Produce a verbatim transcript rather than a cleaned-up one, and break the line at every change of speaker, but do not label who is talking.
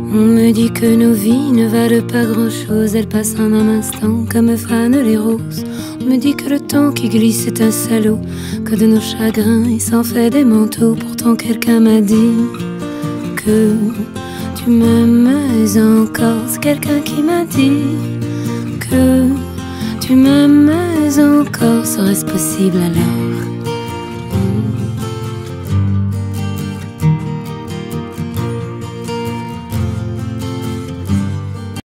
On me dit que nos vies ne valent pas grand-chose, elles passent en un instant comme fanent les roses. On me dit que le temps qui glisse est un salaud, que de nos chagrins il s'en fait des manteaux. Pourtant quelqu'un m'a dit que tu m'aimes encore. C'est quelqu'un qui m'a dit que tu m'aimes encore. Serait-ce possible alors?